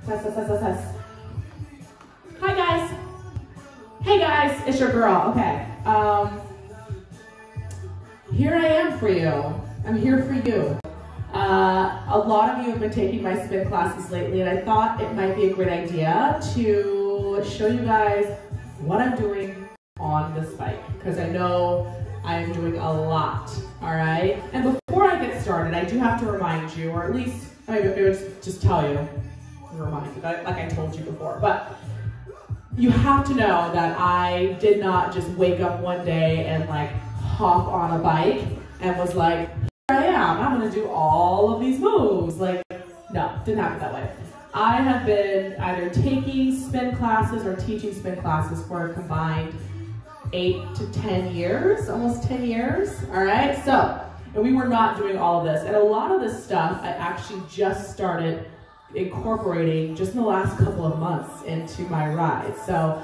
Test. Hi guys. Hey guys, it's your girl. Okay. Here I am for you. I'm here for you. A lot of you have been taking my spin classes lately, and I thought it might be a great idea to show you guys what I'm doing on this bike, because I know I am doing a lot, all right? And before I get started, I do have to remind you, or at least, maybe just tell you, remind you, like I told you before, but you have to know that I did not just wake up one day and like hop on a bike and was like, here I am, I'm gonna do all of these moves. Like, no, didn't happen that way. I have been either taking spin classes or teaching spin classes for a combined 8 to 10 years, almost 10 years, all right? So, and we were not doing all of this. And a lot of this stuff I actually just started incorporating just in the last couple of months into my rides. So,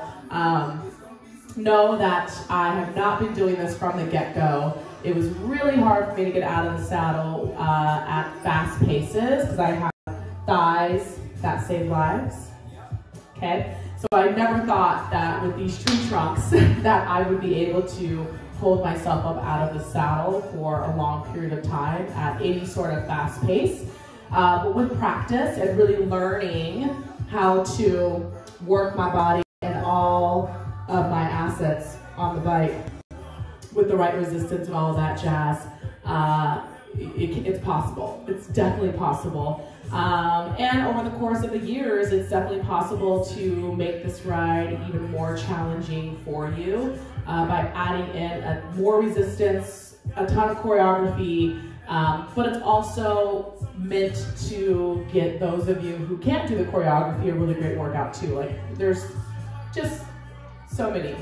know that I have not been doing this from the get-go. It was really hard for me to get out of the saddle at fast paces because I have thighs that save lives, okay? So I never thought that with these tree trunks that I would be able to hold myself up out of the saddle for a long period of time at any sort of fast pace. But with practice and really learning how to work my body and all of my assets on the bike with the right resistance and all of that jazz, it's possible. It's definitely possible. And over the course of the years, it's definitely possible to make this ride even more challenging for you by adding in more resistance, a ton of choreography, but it's also meant to get those of you who can't do the choreography a really great workout too. Like, there's just so many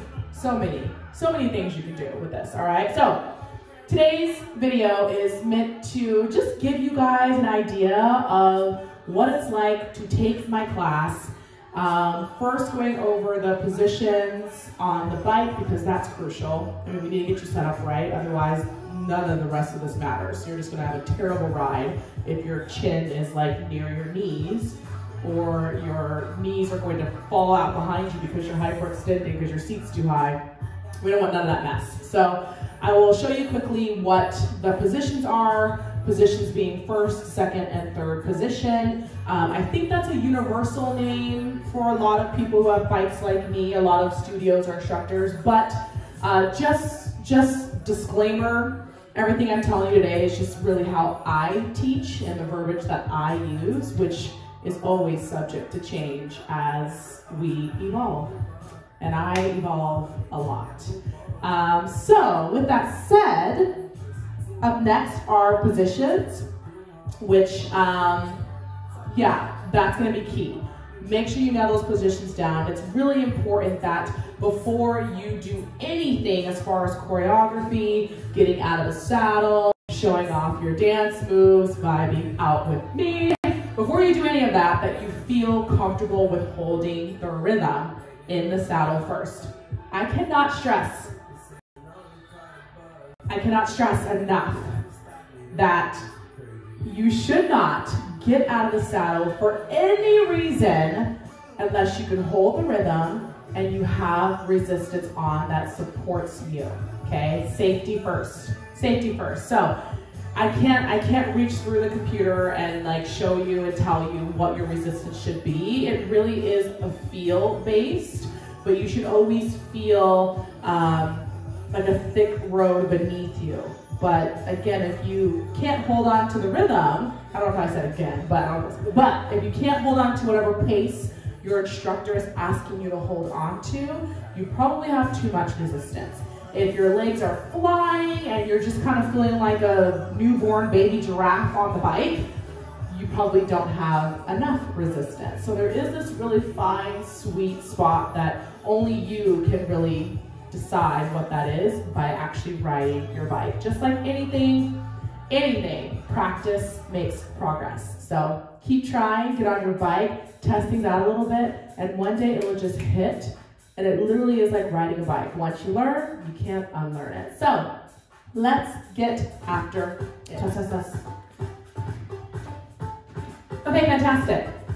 things you can do with this, all right? So today's video is meant to just give you guys an idea of what it's like to take my class. First, going over the positions on the bike, because that's crucial. I mean, we need to get you set up right, otherwise none of the rest of this matters. You're just gonna have a terrible ride if your chin is like near your knees, or your knees are going to fall out behind you because you're hyperextending because your seat's too high. We don't want none of that mess. So I will show you quickly what the positions are, positions being first, second, and third position. I think that's a universal name for a lot of people who have bikes like me, a lot of studios or instructors, but just disclaimer, everything I'm telling you today is just really how I teach and the verbiage that I use, which is always subject to change as we evolve. And I evolve a lot. So with that said, up next are positions, which, yeah, that's gonna be key. Make sure you nail those positions down. It's really important that before you do anything as far as choreography, getting out of the saddle, showing off your dance moves, vibing out with me, before you do any of that, that you feel comfortable with holding the rhythm in the saddle first. I cannot stress enough that you should not get out of the saddle for any reason unless you can hold the rhythm and you have resistance on that supports you, okay? Safety first, safety first. So I can't reach through the computer and like show you and tell you what your resistance should be. It really is a feel based, but you should always feel like a thick road beneath you. But again, if you can't hold on to the rhythm, I don't know if I said again, but if you can't hold on to whatever pace your instructor is asking you to hold on to, you probably have too much resistance. If your legs are flying and you're just kind of feeling like a newborn baby giraffe on the bike, you probably don't have enough resistance. So there is this really fine, sweet spot that only you can really decide what that is by actually riding your bike. Just like anything, practice makes progress. So keep trying, get on your bike, test things out a little bit, and one day it will just hit. And it literally is like riding a bike. Once you learn, you can't unlearn it. So let's get after it. Okay, fantastic.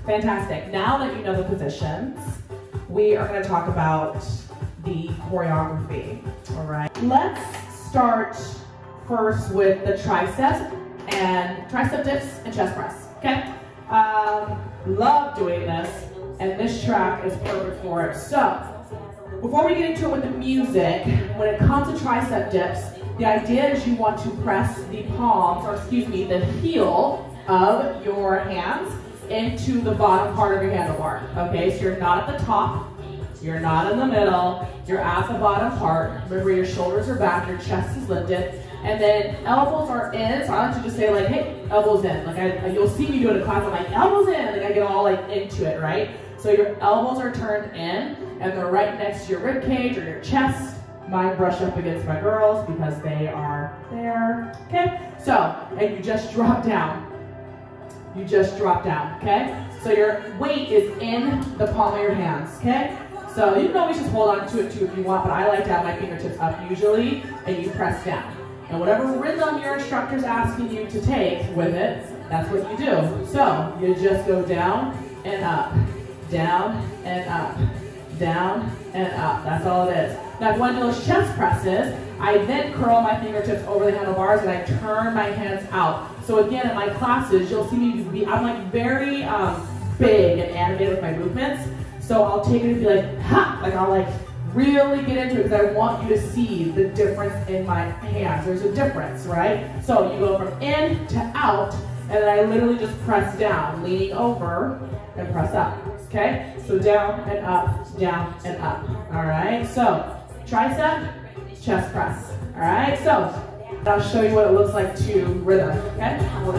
Fantastic. Now that you know the positions, we are going to talk about the choreography. All right. Let's start first with the triceps dips and chest press. Okay. Love doing this, and this track is perfect for it. So, before we get into it with the music, when it comes to tricep dips, the idea is you want to press the palms, or excuse me, the heel of your hands into the bottom part of your handlebar. Okay, so you're not at the top, you're not in the middle, you're at the bottom part. Remember, your shoulders are back, your chest is lifted, and then elbows are in. So I like to just say like, hey, elbows in. Like you'll see me do it in class. I'm like, elbows in. Like I get all like into it, right? So your elbows are turned in, and they're right next to your rib cage or your chest. Mine brush up against my girls because they are there. Okay. So, and you just drop down. You just drop down. Okay. So your weight is in the palm of your hands. Okay. So you can always just hold on to it too if you want, but I like to have my fingertips up usually, and you press down. And whatever rhythm your instructor's asking you to take with it, that's what you do. So you just go down and up, down and up, down and up. That's all it is. Now, when those chest presses, I then curl my fingertips over the handlebars and I turn my hands out. So again, in my classes, you'll see me be, I'm like very big and animated with my movements. So I'll take it and be like, ha! Like I'll like really get into it because I want you to see the difference in my hands. There's a difference, right? So you go from in to out, and then I literally just press down, leaning over and press up, okay? So down and up, all right? So tricep, chest press, all right? So I'll show you what it looks like to rhythm, okay?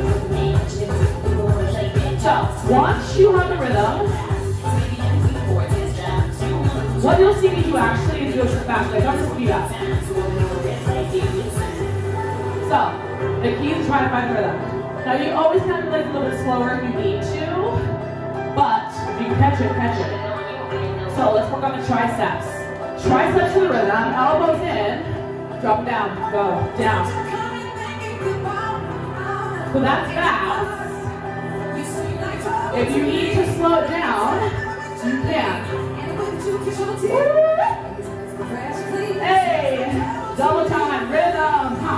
So once you have the rhythm, what you'll see me do actually is do it fast. I don't just speed up. So, the key is try to find the rhythm. Now you always have to like a little bit slower if you need to, but if you catch it, catch it. So let's work on the triceps. Triceps to the rhythm, elbows in, drop down, go, down. So that's fast. If you need to slow it down, you can. Hey, double time, rhythm, ha.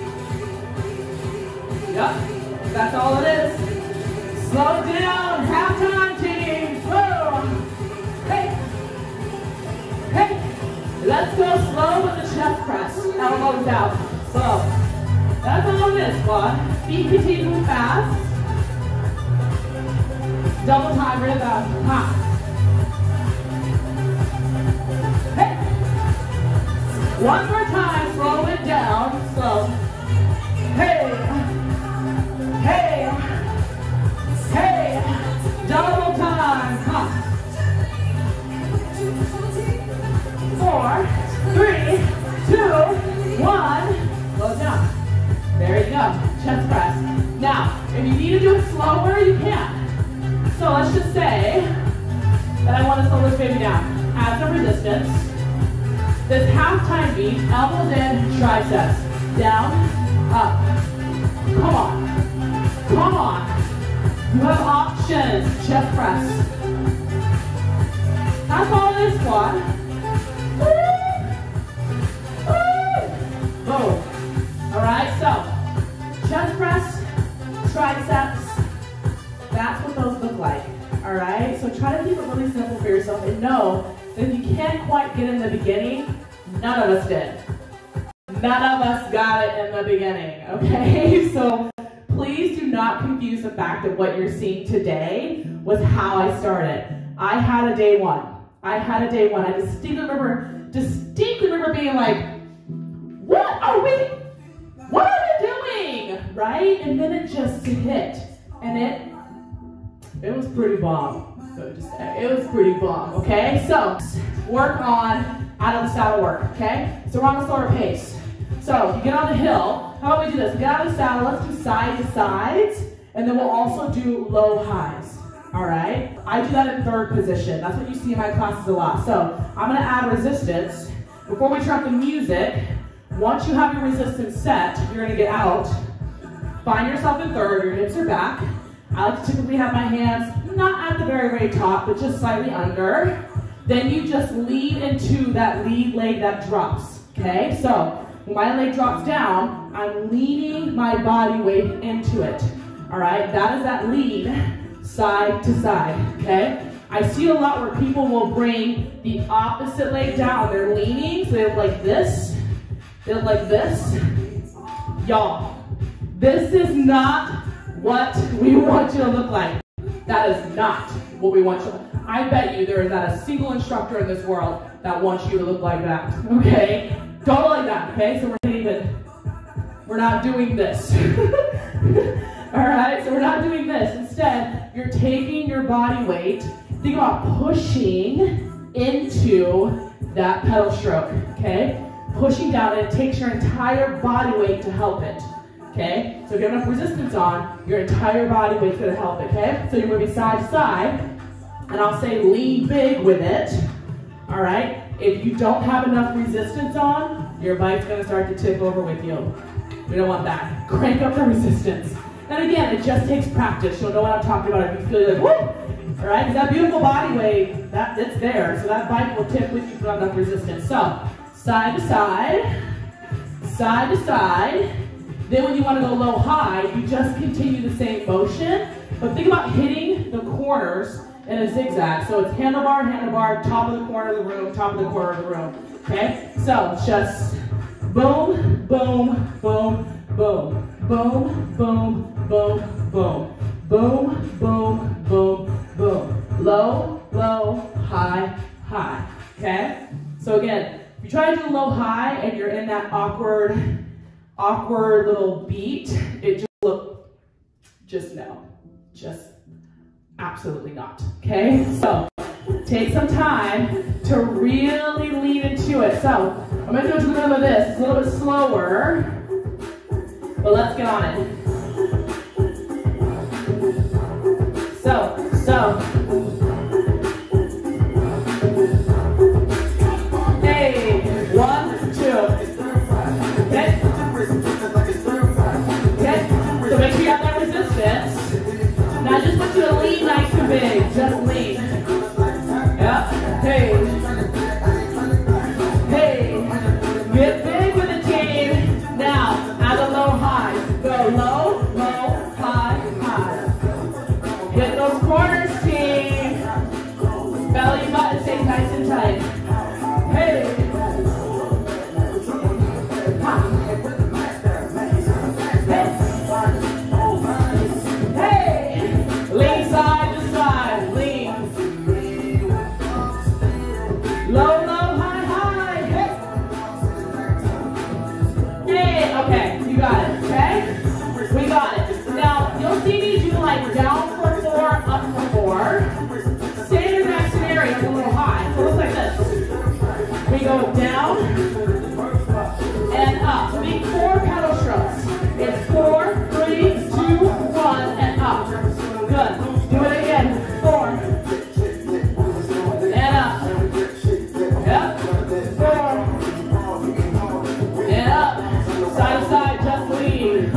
Yep, that's all it is. Slow it down, halftime team, whoa. Hey, hey, let's go slow with the chest press, elbows out, slow. That's all it is, squad. Feet continue to move fast. Double time, rhythm, ha. One more time, slow it down, slow. Hey, hey, hey, double time, ha. 4, 3, 2, 1, slow down. There you go, chest press. Now, if you need to do it slower, you can. So let's just say that I want to slow this baby down. Add some resistance. This halftime beat, elbows in, triceps. Down, up. Come on. Come on. You have options. Chest press. That's all it is, squad. Boom. All right, so chest press, triceps. That's what those look like. All right, so try to keep it really simple for yourself and know that if you can't quite get in the beginning, none of us did. None of us got it in the beginning, okay? So please do not confuse the fact that what you're seeing today was how I started. I had a day one. I distinctly remember being like, what are we doing? Right? And then it just hit. And it was pretty bomb. So just say, it was pretty bomb, okay? So work on out of the saddle work, okay? So we're on a slower pace. So you get on the hill. How about we do this? Get out of the saddle, let's do side to sides, and then we'll also do low highs, all right? I do that in third position. That's what you see in my classes a lot. So I'm gonna add resistance. Before we turn up the music, once you have your resistance set, you're gonna get out. Find yourself in third, your hips are back. I like to typically have my hands not at the very, very top, but just slightly under. Then you just lean into that lead leg that drops, okay? So when my leg drops down, I'm leaning my body weight into it, all right? That is that lead side to side, okay? I see a lot where people will bring the opposite leg down. They're leaning, so they're like this. They're like this. Y'all, this is not what we want you to look like. That is not what we want you to. I bet you there is not a single instructor in this world that wants you to look like that, okay? Don't look like that, okay? So we're not doing this. All right, so we're not doing this. Instead, you're taking your body weight. Think about pushing into that pedal stroke, okay? Pushing down, and it takes your entire body weight to help it, okay? So if you have enough resistance on, your entire body weight's gonna help it, okay? So you're moving side to side, and I'll say lean big with it, all right? If you don't have enough resistance on, your bike's gonna start to tip over with you. We don't want that. Crank up the resistance. And again, it just takes practice. You'll know what I'm talking about if you feel like, woo! All right, because that beautiful body weight, it's there. So that bike will tip with you if you have enough resistance. So, side to side, side to side. Then when you want to go low high, you just continue the same motion. But think about hitting the corners in a zigzag. So it's handlebar, handlebar, top of the corner of the room, top of the corner of the room. Okay? So just boom, boom, boom, boom, boom, boom, boom, boom, boom, boom, boom, boom. Low, low, high, high. Okay? So again, if you try to do low, high, and you're in that awkward little beat, it just no. Just absolutely not. Okay? So take some time to really lean into it. So I'm going to do a little bit of this. It's a little bit slower, but let's get on it. So, hey, 1, 2. Okay? Okay? So make sure you have that resistance. Now I just want you to lean nice and big. Just lean. Yeah. Hey. Hey. Get big with the team. Now, add a low high. Go low, low, high, high. Get those corners, team. Belly button stays nice and tight. Hey. Down for 4, up for 4. Stay in that scenario, it's a little high. So it looks like this. We go down and up. So make 4 pedal strokes. It's 4, 3, 2, 1, and up. Good. Do it again. 4. And up. Yep. 4. And up. Side to side, just lean.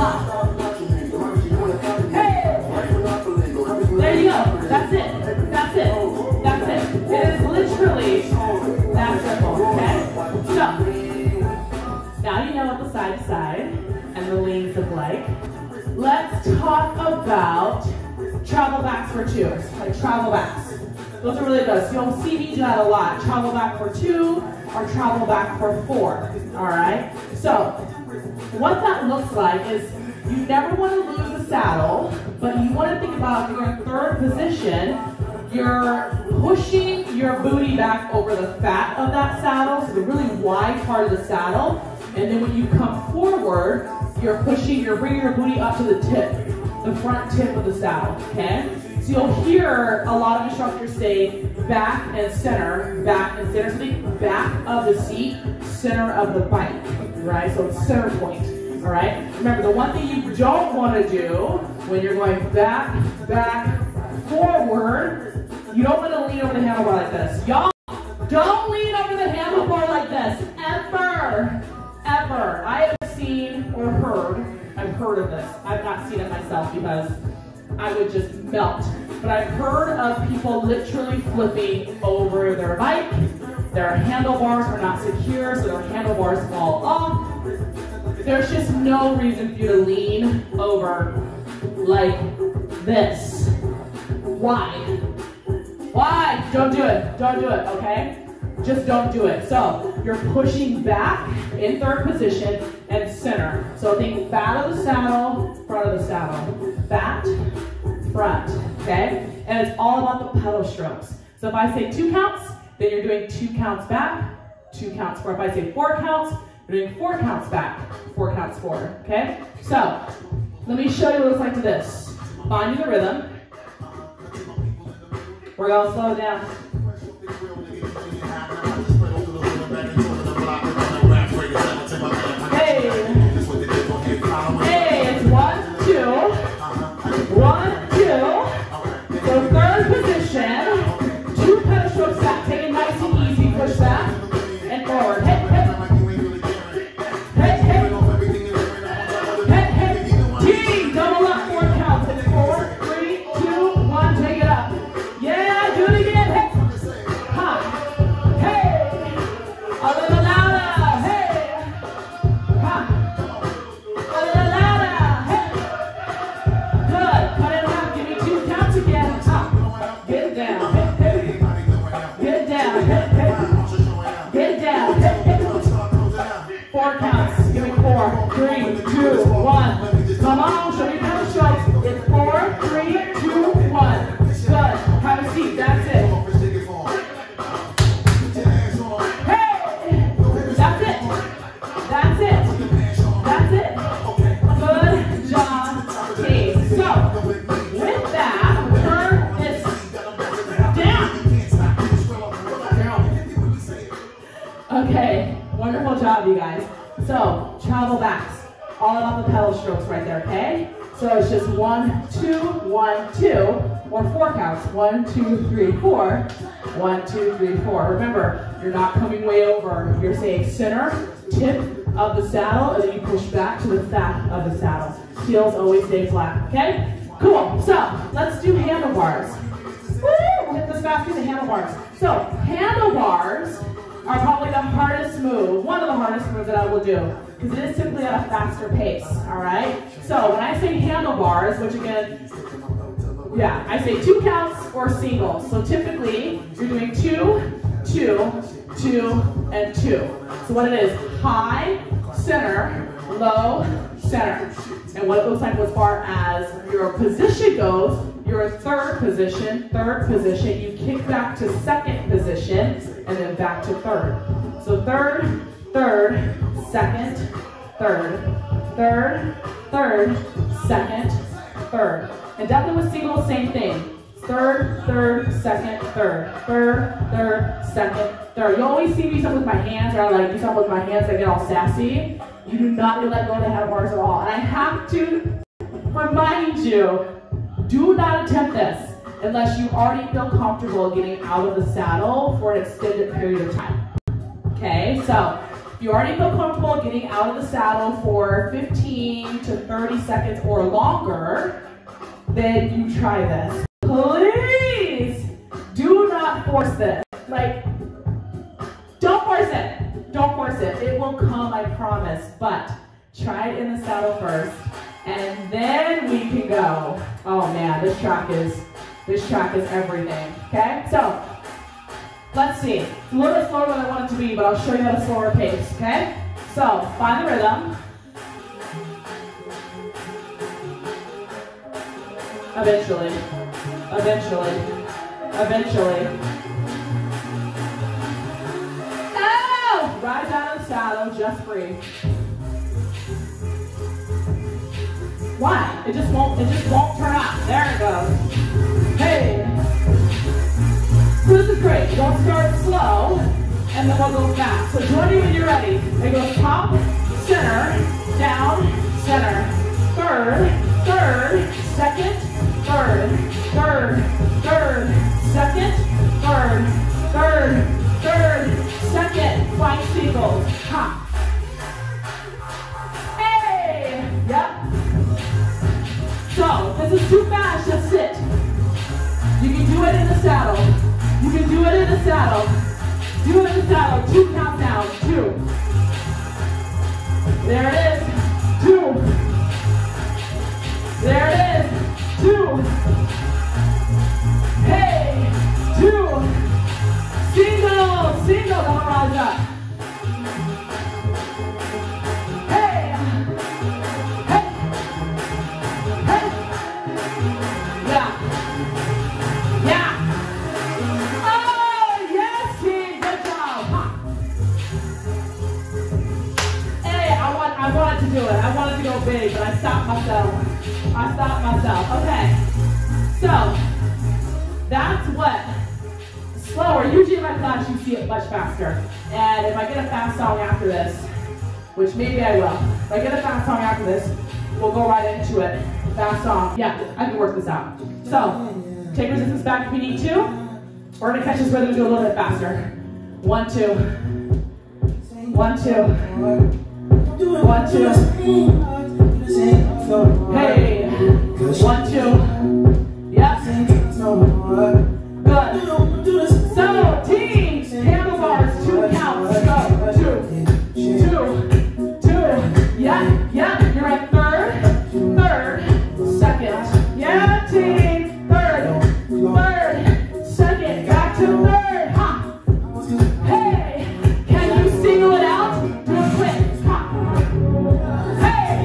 There you go. That's it. That's it. That's it. It is literally that simple. Okay? So, now you know what the side to side and the leans look like. Let's talk about travel backs for 2. Like travel backs. Those are really good. So you'll see me do that a lot. Travel back for 2 or travel back for 4. Alright? So, what that looks like is you never want to lose the saddle, but you want to think about if you're in third position, you're pushing your booty back over the fat of that saddle, so the really wide part of the saddle, and then when you come forward, you're bringing your booty up to the tip, the front tip of the saddle, okay? So you'll hear a lot of instructors say back and center, so think back of the seat, center of the bike, right? So it's center point. All right. Remember, the one thing you don't want to do when you're going back, forward, you don't want to lean over the handlebar like this. Y'all, don't lean over the handlebar like this, ever, ever. I have seen or heard, I've heard of this. I've not seen it myself because I would just melt. But I've heard of people literally flipping over their bike. Their handlebars are not secure, so their handlebars fall off. There's just no reason for you to lean over like this. Why? Why? Don't do it. Don't do it, okay? Just don't do it. So you're pushing back in third position and center. So think back of the saddle, front of the saddle. Back, front, okay? And it's all about the pedal strokes. So if I say 2 counts, then you're doing 2 counts back, 2 counts forward. If I say 4 counts, you're doing 4 counts back, 4 counts forward, okay? So let me show you what it looks like to this. Find the rhythm. We're gonna slow it down. Hey, hey, it's 1, 2, 1, 2. So third position, 2 pedal strokes back. Take it nice and easy. Push back and forward. Hit, hit. Hit, hit. Hit, hit. T, double up 4 counts. It's 4, 3, 2, 1. Take it up. Yeah, do it again. Hit. Ha. Hey. A little louder. Hey. Ha. A little louder. Hey. Good. Cut it in half. Give me 2 counts again. Ha. Get down. Hit, hit. Get down. Hit, hit. Get down. Hit, hit. 4 counts. Give me 4, 3, 2, 1. Come on. Show me pedal strokes. It's 4, 3, 2, 1. Good. Have a seat. That's it. Hey! That's it. That's it. That's it. Good job, team. So, with that, turn this down. Okay. Wonderful job, you guys. So, travel backs. All about the pedal strokes right there, okay? So it's just 1, 2, 1, 2, or 4 counts. 1, 2, 3, 4. 1, 2, 3, 4. Remember, you're not coming way over. You're saying center, tip of the saddle, and then you push back to the fat of the saddle. Heels always stay flat, okay? Cool. So let's do handlebars. Woo! We'll hit this fast with the handlebars. So handlebars are probably the hardest move, one of the hardest moves that I will do, because it is typically at a faster pace, all right? So when I say handlebars, which again, yeah, I say 2 counts or singles. So typically, you're doing 2, 2, 2, and 2. So what it is, high, center, low, center. And what it looks like as far as your position goes, you're in third position, you kick back to second position, and then back to third. So third, third, second, third, third, third, second, third. And definitely with singles, same thing. Third, third, second, third, third, third, second, third. You always see me do something with my hands, or I like do something with my hands, I get all sassy. You do not need to let go of the handlebars at all. And I have to remind you, do not attempt this unless you already feel comfortable getting out of the saddle for an extended period of time. Okay, so if you already feel comfortable getting out of the saddle for 15 to 30 seconds or longer, then you try this. Please do not force this. Like, don't force it. Don't force it. It will come, I promise. But try it in the saddle first, and then we can go. Oh man, this track is everything. Okay, so let's see. It's a little bit slower than I want it to be, but I'll show you at a slower pace. Okay, so find the rhythm. Eventually. Oh! Rise out of the saddle, just breathe. Why? It just won't turn out. There it goes. Hey. So this is great. We'll start slow, and then we'll go fast. So join me when you're ready. It goes top, center, down, center, third, third, second, third, third, third, second, third, third, third, second. Find singles. Hop. Hey! Yep. So, this is too fast. You can do it in the saddle. You can do it in the saddle. Do it in the saddle. 2 count down. 2. There it is. 2. There it is. 2. Hey. 2. Single. Single. Don't rise up. Hey. Hey. Hey. Yeah. Yeah. Oh, yes, team. Good job. Huh. Hey, I wanted to do it. I wanted to go big, but I stopped myself. Okay. So, that's what slower. Usually in my class, you see it much faster. And if I get a fast song after this, which maybe I will, if I get a fast song after this, we'll go right into it. Fast song. Yeah, I can work this out. So, take resistance back if you need to. We're going to catch this rhythm and do a little bit faster. 1, 2. 1, 2. 1, 2. Hey. 1, 2. Yep. Good. So, team, handlebars, 2 counts. Go. 2. 2. 2. Yeah. Yeah. You're at third. Second. Yeah, team. Third. Second. Back to third. Ha. Hey. Can you single it out? Do it quick. Ha. Hey.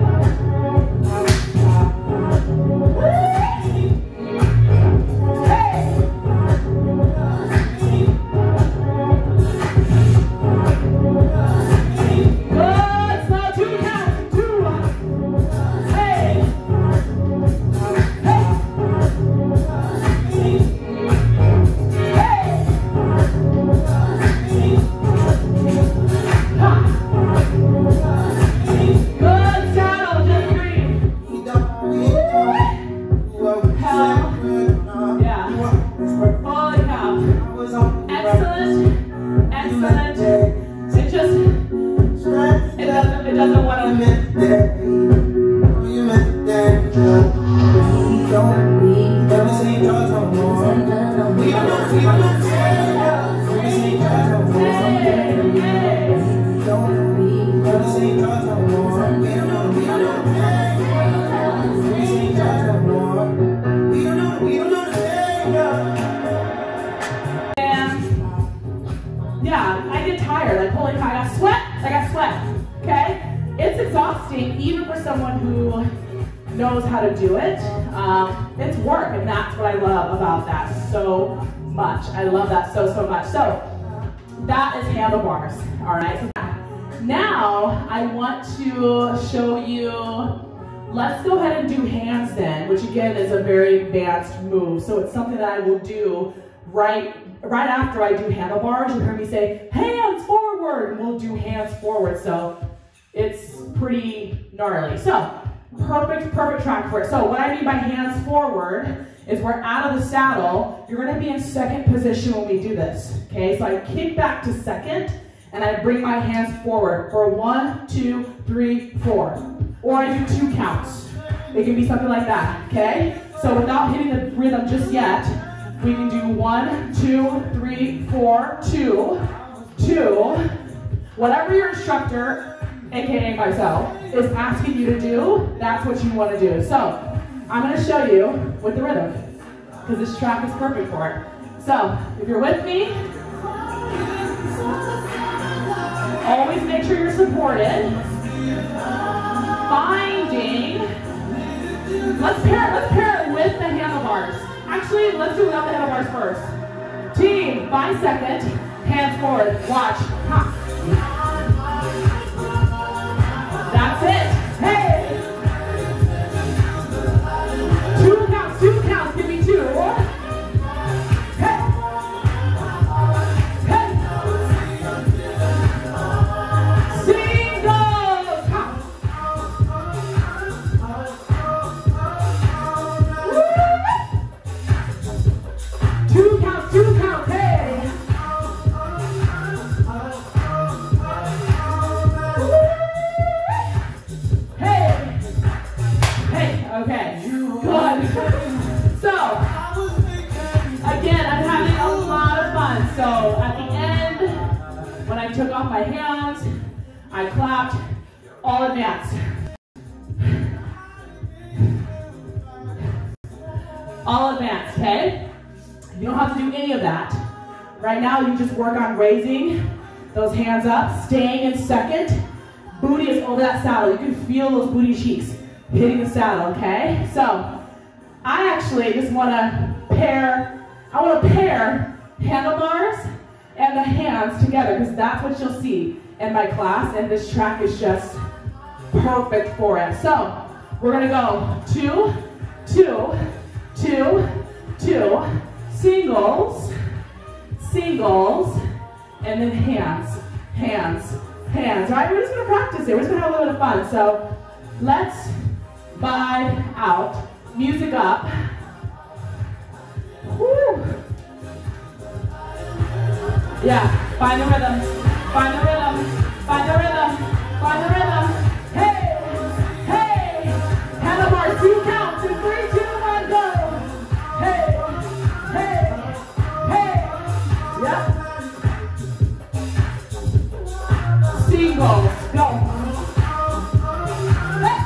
Even for someone who knows how to do it, it's work, and that's what I love about that so much. I love that so much. So that is handlebars, all right? Now I want to show you, let's go ahead and do handstand, which again is a very advanced move. So it's something that I will do right after I do handlebars. You'll hear me say, hands forward, and we'll do hands forward. So it's pretty gnarly. So, perfect track for it. So, what I mean by hands forward is we're out of the saddle. You're going to be in second position when we do this. Okay, so I kick back to second, and I bring my hands forward for 1, 2, 3, 4. Or I do 2 counts. It can be something like that. Okay, so without hitting the rhythm just yet, we can do 1, 2, 3, 4, 2, 2. Whatever your instructor, aka myself, is asking you to do, that's what you want to do. So, I'm going to show you with the rhythm, because this track is perfect for it. So, if you're with me, always make sure you're supported. Finding, let's pair it with the handlebars. Actually, let's do it without the handlebars first. Team, find second, hands forward, watch, ha. That's it. Hey. 2 counts, give me 2. Hey. Hey. Single. Count. Woo. 2 counts, hey. Hey. off my hands, I clapped, all advanced. All advanced, okay? You don't have to do any of that. Right now, you just work on raising those hands up, staying in second. Booty is over that saddle. You can feel those booty cheeks hitting the saddle, okay? So, I actually just want to pair handlebars and the hands together because that's what you'll see in my class, and this track is just perfect for it. So, we're going to go 2, 2, 2, 2, singles, singles, and then hands, hands, hands. All right, we're just going to practice it. We're just going to have a little bit of fun. So let's vibe out. Music up. Woo. Yeah, find the rhythm, find the rhythm, find the rhythm, find the rhythm. Hey, hey, handlebars, 2 counts in 3, 2, 1, go. Hey, hey, hey, yep. Singles, go. Hey,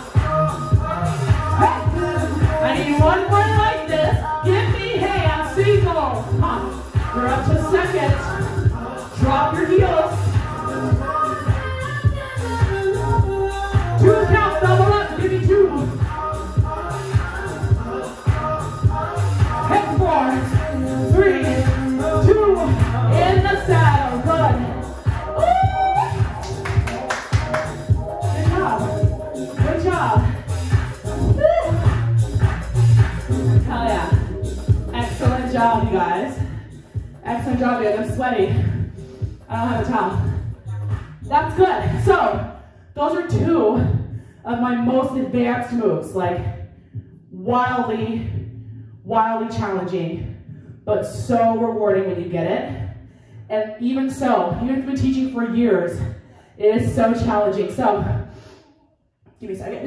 hey. I need one more like this. Give me hands, singles. Huh. We're up to second. Drop your heels. 2 counts, double up, give me 2. Hip 4, 3, 2, in the saddle, good. Good job, good job. Hell yeah. Excellent job, you guys. Excellent job, guys. I'm sweaty. I don't have a towel. That's good. So, those are 2 of my most advanced moves, like wildly challenging, but so rewarding when you get it. And even so, even if you've been teaching for years, it is so challenging. So, give me a second.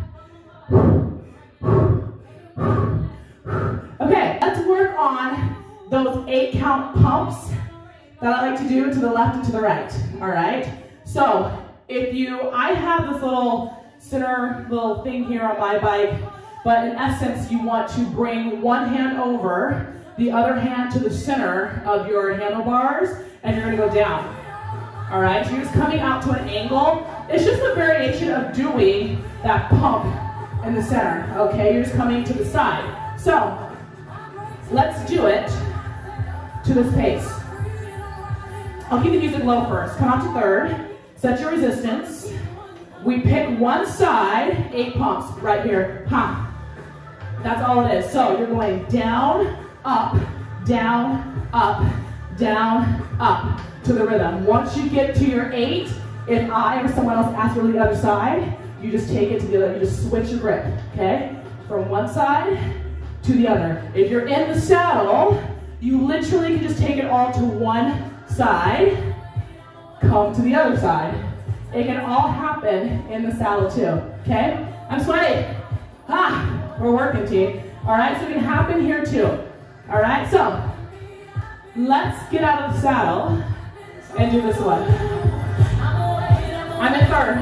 Okay, let's work on those 8 count pumps that I like to do to the left and to the right, all right? So, I have this little center little thing here on my bike, but in essence, you want to bring one hand over, the other hand to the center of your handlebars, and you're gonna go down, all right? So you're just coming out to an angle. It's just a variation of doing that pump in the center, okay? You're just coming to the side. So, let's do it to this pace. I'll keep the music low first. Come out to third. Set your resistance. We pick one side, 8 pumps right here. Ha. That's all it is. So you're going down, up, down, up, down, up to the rhythm. Once you get to your 8, if I or someone else asks you to the other side, you just take it to the other. You just switch your grip, okay? From one side to the other. If you're in the saddle, you literally can just take it all to one side, come to the other side. It can all happen in the saddle too, okay? I'm sweaty. Ha! We're working, team. All right, so it can happen here too. All right, so let's get out of the saddle and do this one. I'm in third.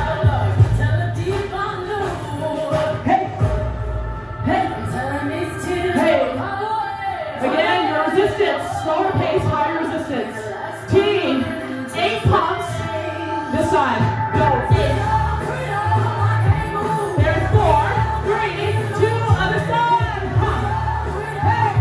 Hey! Hey! Hey! Again, your resistance. Slower pace, higher resistance. Team, 8 pumps. This side, go. There's 4, 3, 2, other side. Hey.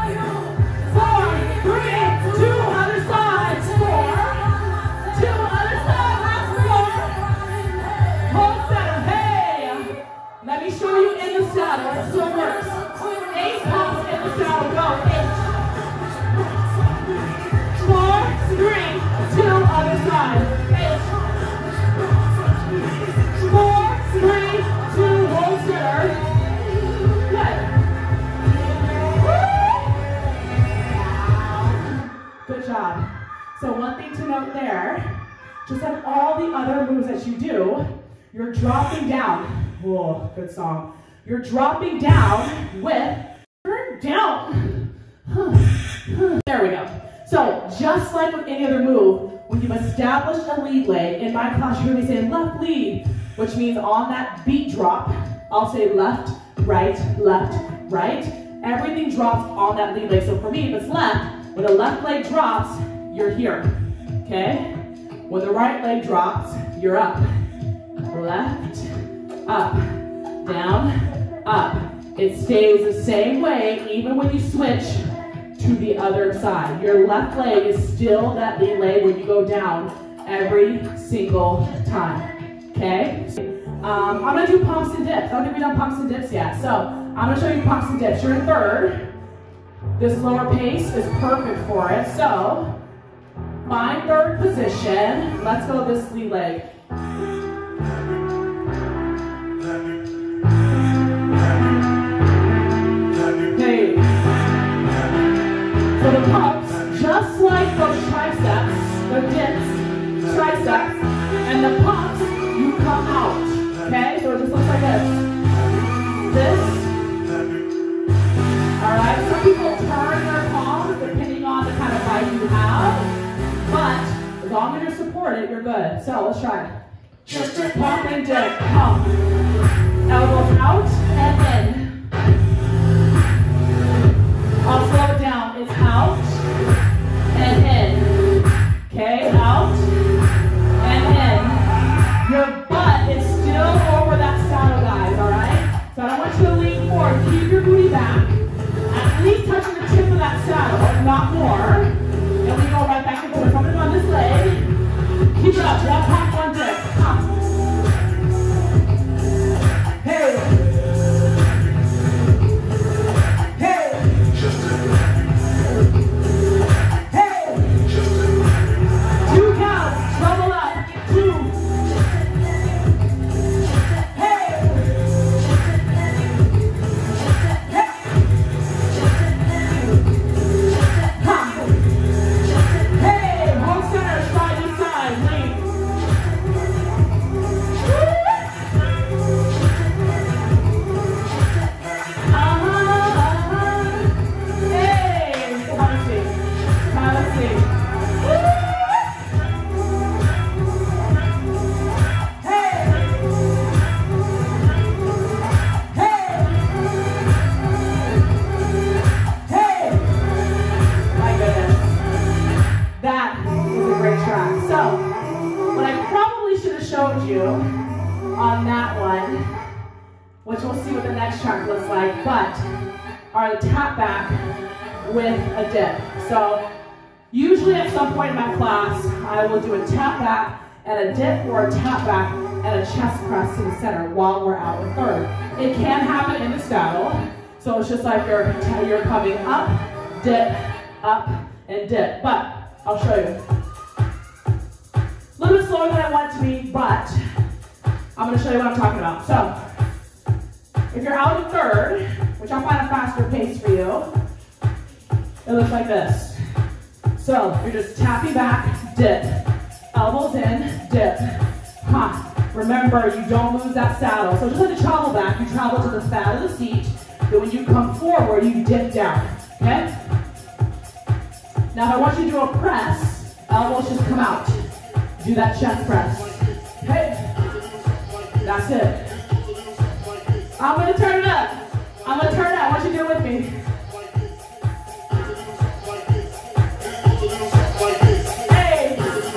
4, 3, 2, other side. 4, 2, other side. Last 4. Hold center. Hey. Let me show you in the saddle. It still works. 8 pumps in the saddle. Go. 8. 4, 3, 2, other side. 4, 3, 2, hold center. Good. Good job. So one thing to note there, just like all the other moves that you do, you're dropping down. Whoa, good song. You're dropping down with, turn down. There we go. So just like with any other move, when you've established a lead leg, in my class you're going to be saying left lead, which means on that beat drop, I'll say left, right, everything drops on that lead leg. So for me, if it's left, when the left leg drops, you're here, okay? When the right leg drops, you're up. Left, up, down, up. It stays the same way even when you switch to the other side. Your left leg is still that lead leg when you go down every single time, okay? I'm gonna do pumps and dips. I don't think we've done pumps and dips yet. So I'm gonna show you pumps and dips. You're in third. This lower pace is perfect for it. So find third position. Let's go this lead leg. Okay. So the pumps, just like those triceps, the dips, triceps, and the pumps, you come out. Okay, so it just looks like this. Alright, some people turn their palms depending on the kind of bite you have, but as long as you're supported, you're good. So let's try it. Just pump and dip, pump. Elbows out and in. I'll slow it down. It's out and in. Okay, out and in. Your butt is still over that saddle, guys, all right? So I don't want you to lean forward. Keep your booty back. At least touching the tip of that saddle, not more. And we go right back and forth. Coming on this leg. Keep it up. One pump, one dip. Pump. Hey. Hey. Hey. 2 counts. Double up. 2. You on that one, which we'll see what the next track looks like, but are the tap back with a dip. So usually at some point in my class, I will do a tap back and a dip, or a tap back and a chest press to the center while we're out in third. It can happen in the saddle, so it's just like you're coming up, and dip. But I'll show you. A little bit slower than I want it to be, but I'm going to show you what I'm talking about. So, if you're out in third, which I'll find a faster pace for you, it looks like this. So, you're just tapping back, dip, elbows in, dip, Remember, you don't lose that saddle. So just like the travel back, you travel to the side of the seat, then when you come forward, you dip down, okay? Now, if I want you to do a press, elbows just come out. Do that chest press. Okay? That's it. I'm going to turn it up. I'm going to turn it up. I want you to do it with me. Hey!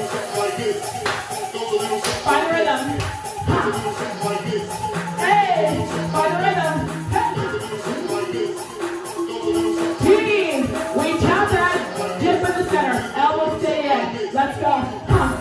Find the rhythm. Hey! Find the rhythm. Team! We tap that. Dip in the center. Elbows stay in. Let's go.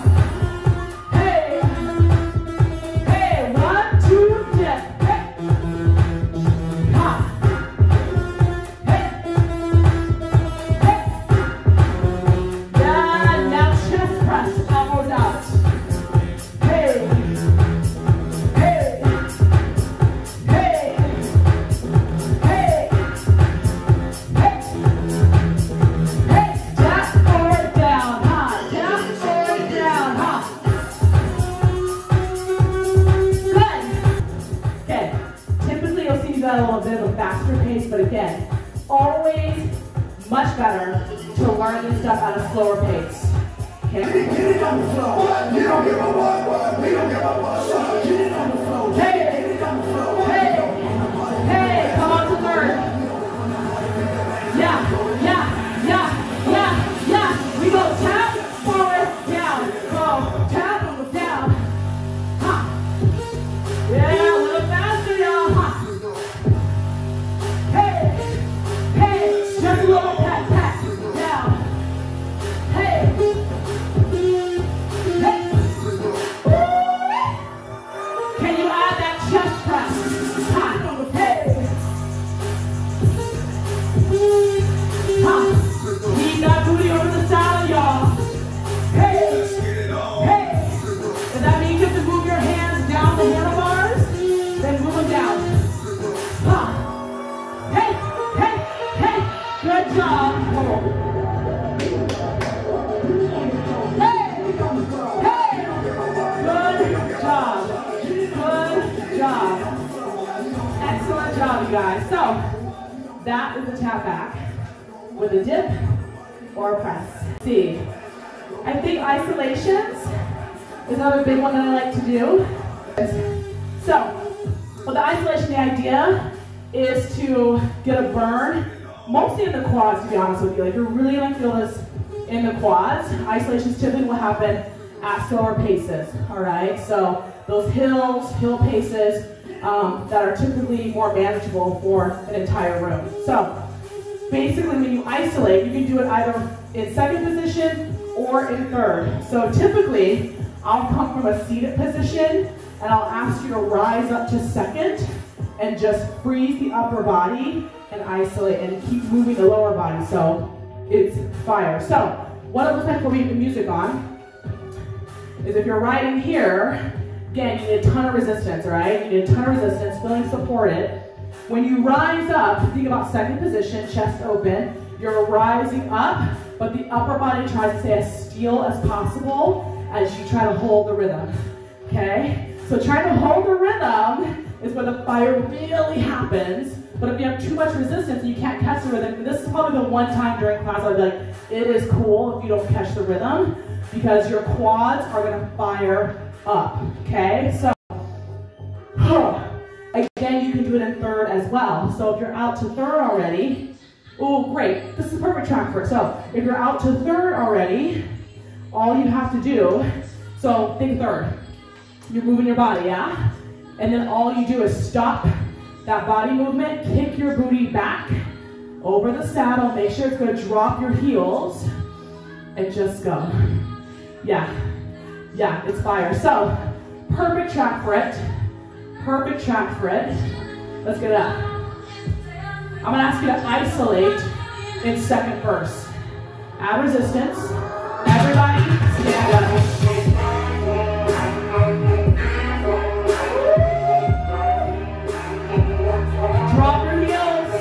But again, always much better to learn this stuff at a slower pace. Okay? Get it on the floor. What? You don't give a what? We don't give a what? Get it on the floor. Hey! Get it on the floor. Hey! Hey! Come on to third. Yeah, yeah, yeah, yeah, yeah. We go tap, forward, down. Go tap, down. Ha! Yeah, a little faster, y'all. Ha! Hey! Hey! Just a little pat, pat. Down. Hey! Hey! Can you add that chest press? Ha! Hey! Ha! Keep that booty over the saddle, y'all. Hey! Hey! If that means you have to move your hands down the handlebars, then move them down. Ha! Hey! Hey! Hey! Good job. Hey! Hey! Good job. Good job. Excellent job, you guys. So, that is a tap back with a dip or a press. See, I think isolations is another big one that I like to do. So, with the isolation, the idea is to get a burn, mostly in the quads, to be honest with you. Like, you're really going to feel this in the quads. Isolations typically will happen at slower paces, all right? So, those hill paces that are typically more manageable for an entire room. So, basically, when you isolate, you can do it either in second position or in third. So typically, I'll come from a seated position and I'll ask you to rise up to second and just freeze the upper body and isolate and keep moving the lower body. So it's fire. So what it looks like when we have the music on is if you're right in here, again, you need a ton of resistance, all right? You need a ton of resistance, feeling supported. When you rise up, think about second position, chest open. You're rising up, but the upper body tries to stay as still as possible as you try to hold the rhythm, okay? So trying to hold the rhythm is where the fire really happens, but if you have too much resistance and you can't catch the rhythm, this is probably the one time during class I'd be like, it is cool if you don't catch the rhythm because your quads are gonna fire up, okay? So, again, you can do it in third as well. So if you're out to third already, oh great, this is a perfect track for it. So if you're out to third already, all you have to do, so think third. You're moving your body, yeah? And then all you do is stop that body movement, kick your booty back over the saddle, make sure it's gonna drop your heels, and just go. Yeah, yeah, it's fire. So, perfect track for it. Perfect track for it. Let's get it up. I'm gonna ask you to isolate in second verse. Add resistance. Everybody stand up. Drop your heels.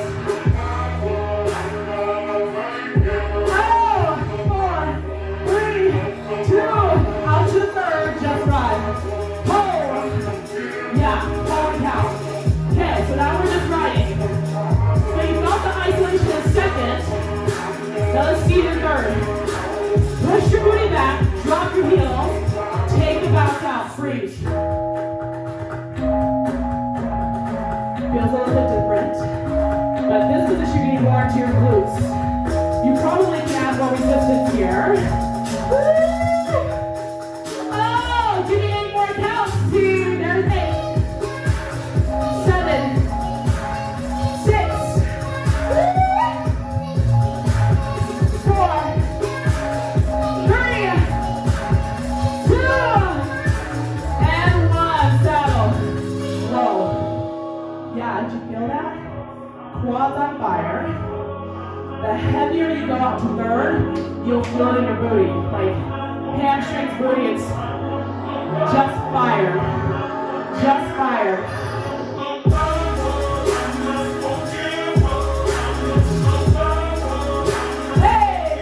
Oh, 4, 3, 2, out to third, just right. Hold. Yeah, hold count. Okay, so now we're just riding. So you got the isolation in second. Now let's see the third. Push your booty back, drop your heels, take the bounce out, freeze. Feels a little bit different, but this position you're going to go onto your glutes. You probably can add more resistance here. Woo! Oh, give me 8 more counts. Dude, there's 8, 7, 6, 4, 3, 2, and 1. Settle. Roll. Yeah, did you feel that? Quads on fire. The heavier you go out to third, you'll feel it in your booty. Like hamstrings, booty, it's just fire. Just fire. Hey!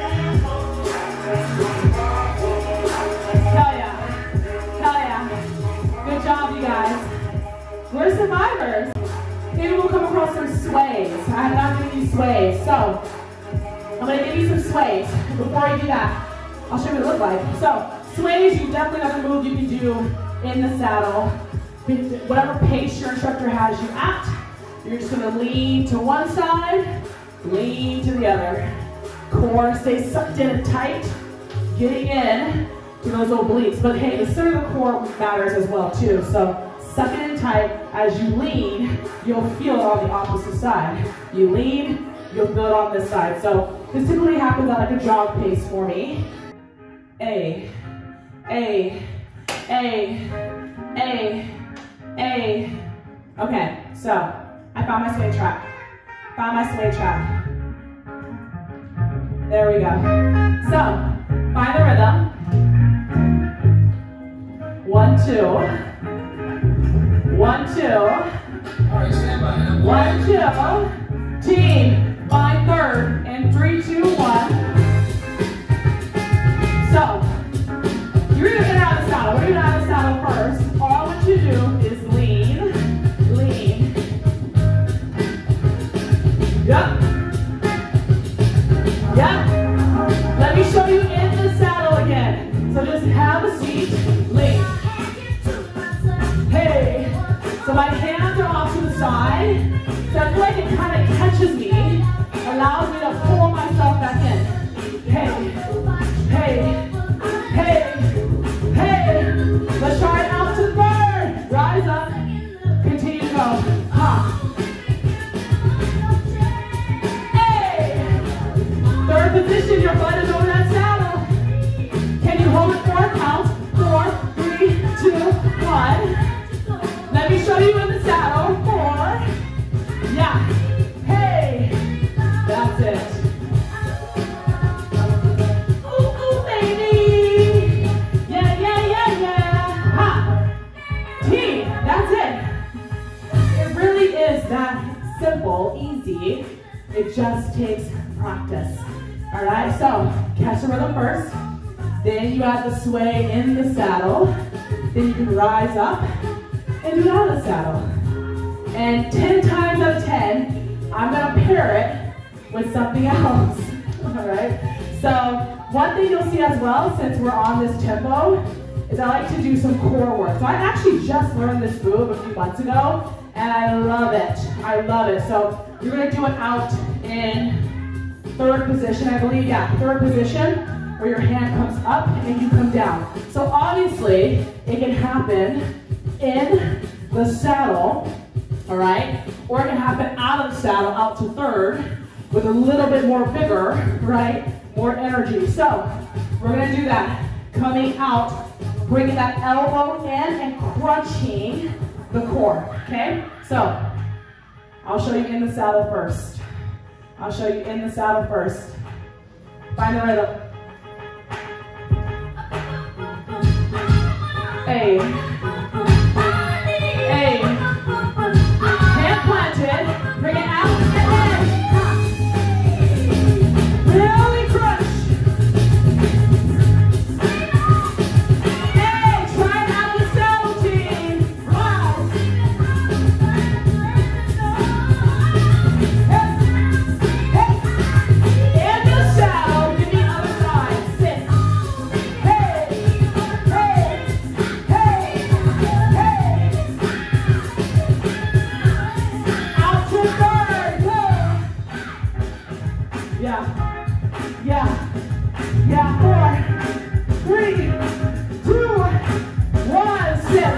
Hell yeah. Hell yeah. Good job, you guys. We're survivors. Maybe we'll come across some sways. I have not given you sways. So, I'm going to give you some sways. Before I do that, I'll show you what it looks like. So, sways, you definitely have a move you can do in the saddle. Whatever pace your instructor has you at, you're just gonna lean to one side, lean to the other. Core stays sucked in and tight, getting in to those obliques. But hey, the center of the core matters as well too. So suck it in tight. As you lean, you'll feel it on the opposite side. You lean, you'll feel it on this side. So this typically happens at like a jog pace for me. A. Okay, so I found my sway trap. There we go. So, find the rhythm. 1, 2. 1, 2. All right, stand by. 1, 2. Team, find third. And 3, 2, 1. So, you're gonna get out of the saddle. We're gonna get out of the saddle first. All I want you to do is lean. Yep. Let me show you in the saddle again. So just have a seat, lean. Hey. So my hands are off to the side. So I feel like it kind of catches me, allows me to pull myself back in. Hey. Let's try it out to third. Rise up. Continue to go. Ha. Third position, your butt is over that saddle. Can you hold it 4 counts? 4, 3, 2, 1. Let me show you in the saddle. 4. Yeah. Hey. That's it. Ooh, baby. Yeah. Ha. Team, that's it. It really is that simple, easy. It just takes practice. All right, so catch the rhythm first. Then you add the sway in the saddle. Then you can rise up and do it out of the saddle. And 10 times out of 10, I'm gonna pair it with something else. All right. So one thing you'll see as well, since we're on this tempo, is I like to do some core work. So I actually just learned this move a few months ago, and I love it. So you're gonna do it out in third position, I believe, yeah, third position, where your hand comes up and you come down. So obviously, it can happen in the saddle, all right? Or it can happen out of the saddle, out to third, with a little bit more vigor, right? More energy. So, we're gonna do that. Coming out, bringing that elbow in and crunching the core, okay? So, I'll show you in the saddle first. Find the rhythm. A. Hand planted. Bring it out and really crunch. Hey, try it out of the saddle, team. Rise. In the saddle, give me other side. Sit. Hey. Out to third. Go. Yeah. 4, 3, 2, 1. Sit.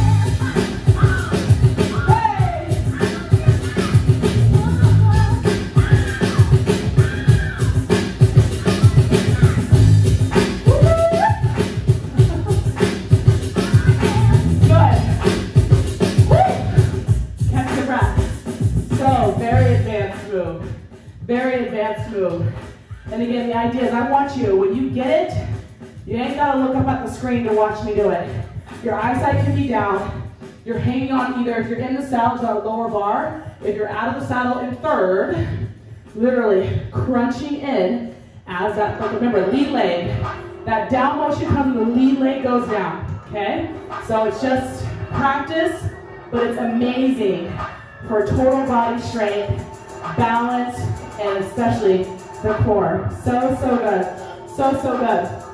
Very advanced move. And again, the idea is I want you, when you get it, you ain't gotta look up at the screen to watch me do it. Your eyesight can be down. You're hanging on either, if you're in the saddle, to a lower bar. If you're out of the saddle in third, literally crunching in as that, like remember, lead leg. That down motion comes when the lead leg goes down, okay? So it's just practice, but it's amazing for total body strength, balance, and especially the core. So good.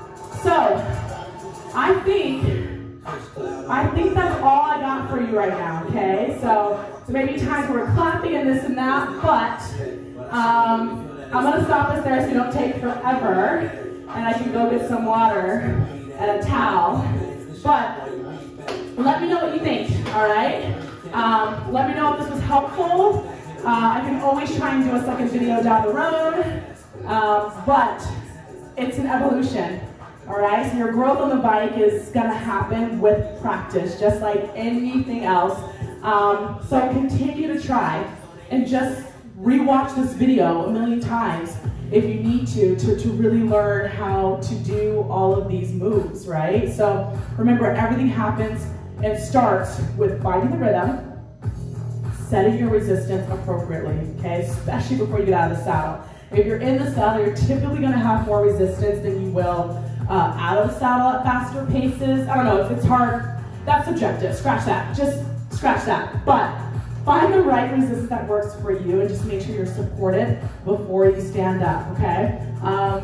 So, I think that's all I got for you right now, okay? So maybe times where we're clapping and this and that, but I'm gonna stop us there so you don't take forever, and I can go get some water and a towel. But let me know what you think, all right? Let me know if this was helpful. I can always try and do a second video down the road, but it's an evolution. All right, so your growth on the bike is gonna happen with practice, just like anything else. So continue to try and just rewatch this video a million times if you need to really learn how to do all of these moves, right? So remember, everything happens and starts with finding the rhythm, setting your resistance appropriately, okay? Especially before you get out of the saddle. If you're in the saddle, you're typically gonna have more resistance than you will out of the saddle at faster paces. I don't know, if it's hard, that's subjective, scratch that, just scratch that. But find the right resistance that works for you and just make sure you're supported before you stand up, okay? I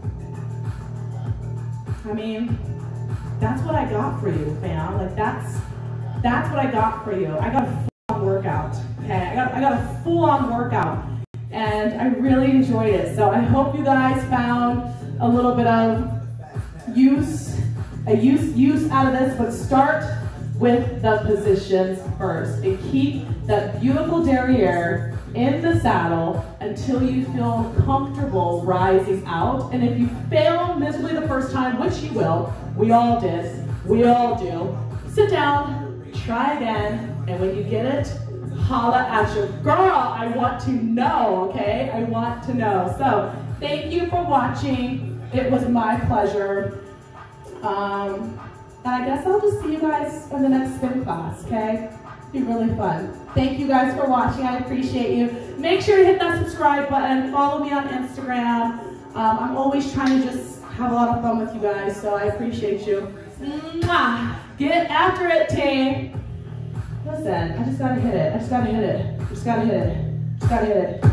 mean, that's what I got for you, fam. Like that's what I got for you. I got a full-on workout, okay? I got a full-on workout, and I really enjoyed it. So I hope you guys found a little bit of use out of this, but start with the positions first and keep that beautiful derriere in the saddle until you feel comfortable rising out. And if you fail miserably the first time, which you will, we all did, we all do, sit down, try again, and when you get it, holla at your girl. I want to know, okay? I want to know. So thank you for watching. It was my pleasure. And I guess I'll just see you guys in the next spin class, okay? It'll be really fun. Thank you guys for watching. I appreciate you. Make sure to hit that subscribe button. Follow me on Instagram. I'm always trying to just have a lot of fun with you guys, so I appreciate you. Mwah! Get after it, team. Listen, I just gotta hit it. I just gotta hit it. I just gotta hit it. Just gotta hit it.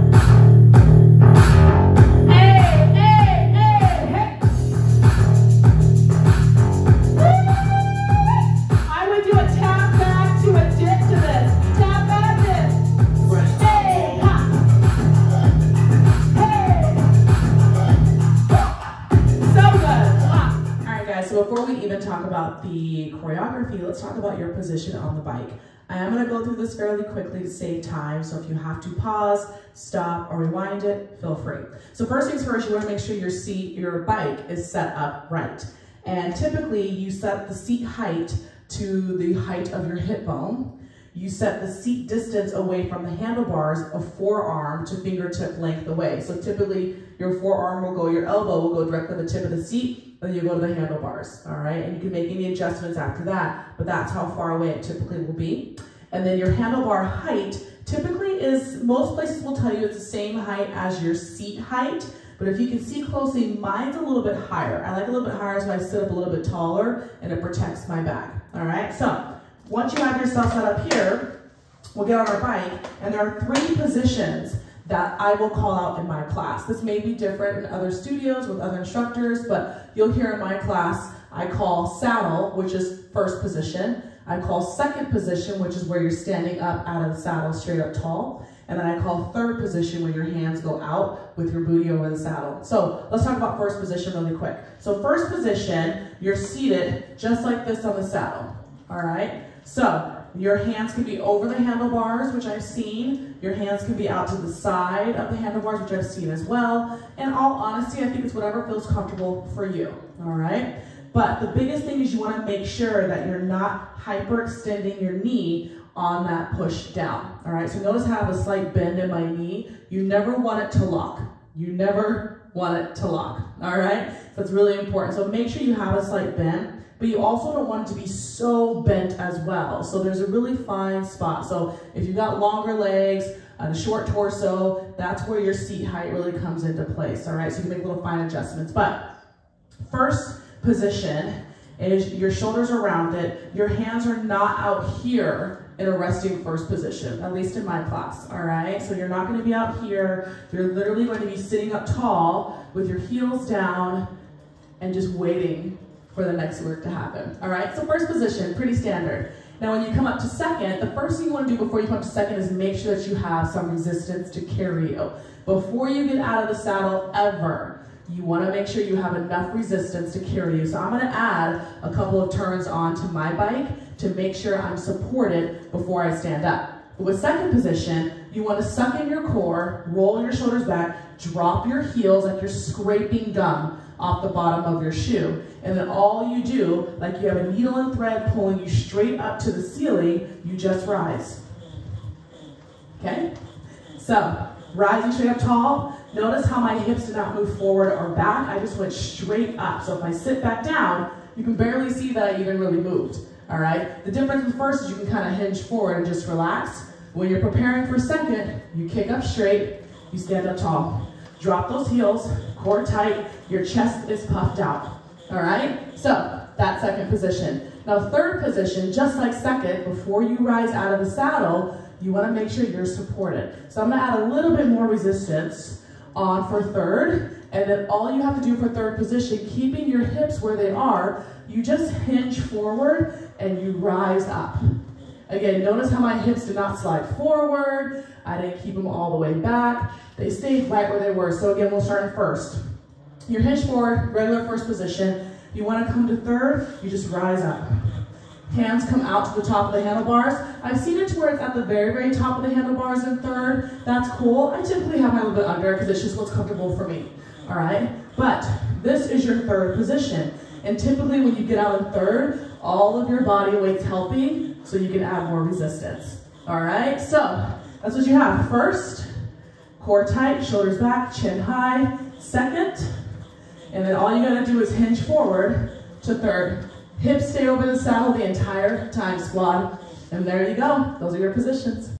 So before we even talk about the choreography, let's talk about your position on the bike. I am going to go through this fairly quickly to save time, so if you have to pause, stop, or rewind it, feel free. So first things first, you want to make sure your bike is set up right. And typically, you set the seat height to the height of your hip bone. You set the seat distance away from the handlebars of forearm to fingertip length away. So typically, your forearm will go, your elbow will go directly to the tip of the seat, then you go to the handlebars, all right? And you can make any adjustments after that, but that's how far away it typically will be. And then your handlebar height typically is, most places will tell you it's the same height as your seat height, but if you can see closely, mine's a little bit higher. I like a little bit higher so I sit up a little bit taller and it protects my back, all right? So once you have yourself set up here, we'll get on our bike, and there are 3 positions that I will call out in my class. This may be different in other studios with other instructors, but you'll hear in my class, I call saddle, which is first position. I call second position, which is where you're standing up out of the saddle, straight up tall. And then I call third position when your hands go out with your booty over the saddle. So let's talk about first position really quick. So first position, you're seated just like this on the saddle, all right? So your hands can be over the handlebars, which I've seen. Your hands can be out to the side of the handlebars, which I've seen as well. In all honesty, I think it's whatever feels comfortable for you, all right? But the biggest thing is you want to make sure that you're not hyperextending your knee on that push down, all right? So notice how I have a slight bend in my knee. You never want it to lock. You never want it to lock, all right? So it's really important. So make sure you have a slight bend, but you also don't want it to be so bent as well. So there's a really fine spot. So if you've got longer legs and a short torso, that's where your seat height really comes into place, all right? So you can make little fine adjustments. But first position is your shoulders are rounded. Your hands are not out here in a resting first position, at least in my class, all right? So you're not gonna be out here. You're literally going to be sitting up tall with your heels down and just waiting for the next work to happen. All right, so first position, pretty standard. Now when you come up to second, the first thing you want to do before you come up to second is make sure that you have some resistance to carry you. Before you get out of the saddle ever, you want to make sure you have enough resistance to carry you. So I'm going to add a couple of turns onto my bike to make sure I'm supported before I stand up. With second position, you want to suck in your core, roll your shoulders back, drop your heels like you're scraping gum off the bottom of your shoe. And then all you do, like you have a needle and thread pulling you straight up to the ceiling, you just rise. Okay? So, rising straight up tall. Notice how my hips did not move forward or back. I just went straight up. So if I sit back down, you can barely see that I even really moved. All right? The difference with first is you can kind of hinge forward and just relax. When you're preparing for second, you kick up straight, you stand up tall. Drop those heels, core tight, your chest is puffed out. All right? So that's second position. Now third position, just like second, before you rise out of the saddle, you want to make sure you're supported. So I'm going to add a little bit more resistance on for third, and then all you have to do for third position, keeping your hips where they are, you just hinge forward and you rise up. Again, notice how my hips did not slide forward. I didn't keep them all the way back. They stayed right where they were. So again, we'll start at first. You're hinged forward, regular first position. You want to come to third, you just rise up. Hands come out to the top of the handlebars. I've seen it to where it's at the very, very top of the handlebars in third. That's cool. I typically have my little bit under because it's just what's comfortable for me. All right? But this is your third position. And typically when you get out in third, all of your body weight's helping so you can add more resistance. All right? So that's what you have. First, core tight, shoulders back, chin high. Second, and then all you gotta do is hinge forward to third. Hips stay over the saddle the entire time, squad. And there you go. Those are your positions.